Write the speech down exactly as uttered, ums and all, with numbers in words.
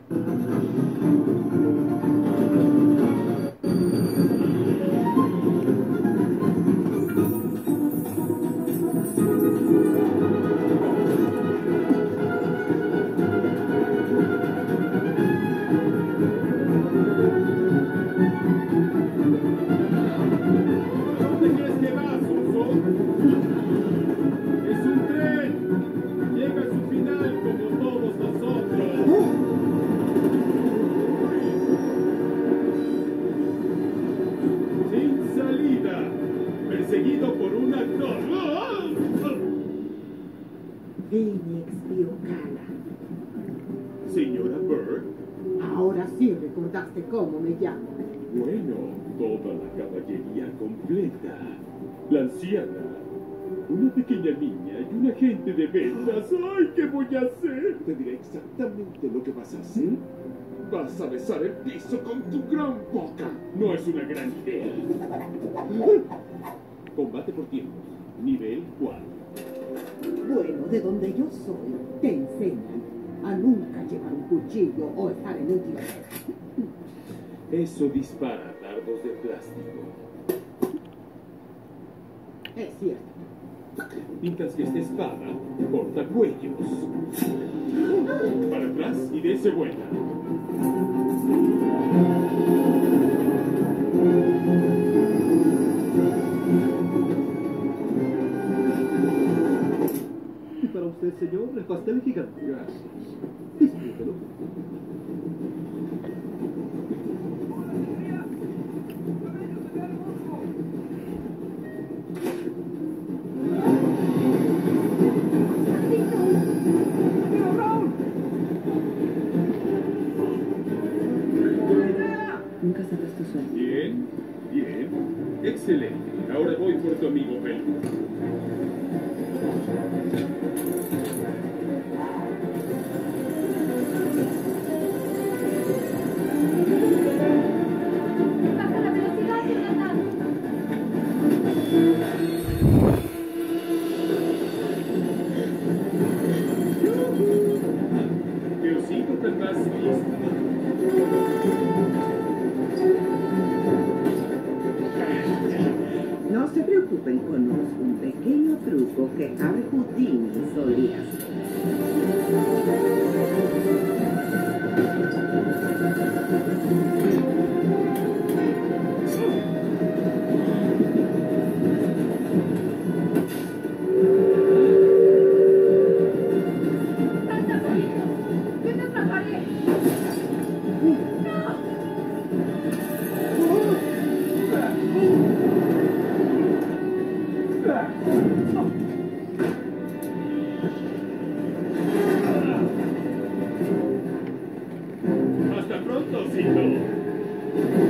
Perseguido por un actor. Phoenix Biocala. Señora Bird. Ahora sí recordaste cómo me llamo. Bueno, toda la caballería completa. La anciana, una pequeña niña y un agente de ventas. ¡Ay, qué voy a hacer! Te diré exactamente lo que vas a hacer. Vas a besar el piso con tu gran boca. No es una gran idea. Combate por tiempos. Nivel cuatro. Bueno, de donde yo soy, te enseñan a nunca llevar un cuchillo o estar en un tiroteo. Eso dispara dardos de plástico. Es cierto. Mientras que esta espada corta cuellos. Para atrás y dése vuelta. Y para usted, señor, el pastel gigante. Gracias. Disfrútelo. Nunca sabes tu suerte. Bien, bien. Excelente. Ahora voy por tu amigo Pelo. ¡Baja la velocidad, Jonathan! Pero cinco estás listo. No se preocupen, conozco un pequeño truco que Harry Houdini solía hacer. ¡Salta, Polito! ¡Yo te atraparé! Hasta pronto, Cito.